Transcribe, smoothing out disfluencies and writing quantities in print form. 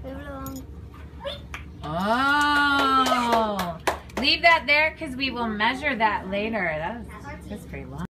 Oh, leave that there because we will measure that later. That's pretty long.